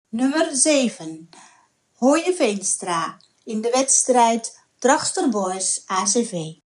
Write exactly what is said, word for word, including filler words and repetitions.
Nummer zeven. Hooie Veenstra in de wedstrijd Dragster Boys A C V.